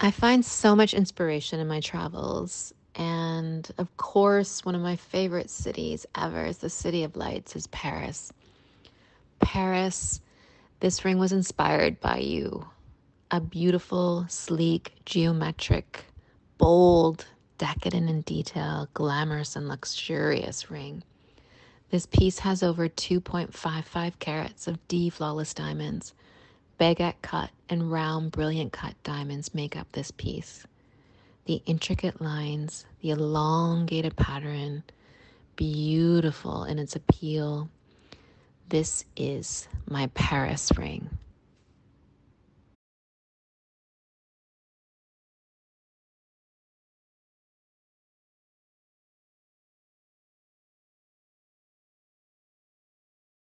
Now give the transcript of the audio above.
I find so much inspiration in my travels. And of course, one of my favorite cities ever is the City of Lights, is Paris. Paris, this ring was inspired by you. A beautiful, sleek, geometric, bold, decadent in detail, glamorous and luxurious ring. This piece has over 2.55 carats of D flawless diamonds. Baguette cut and round, brilliant cut diamonds make up this piece. The intricate lines, the elongated pattern, beautiful in its appeal. This is my Paris ring.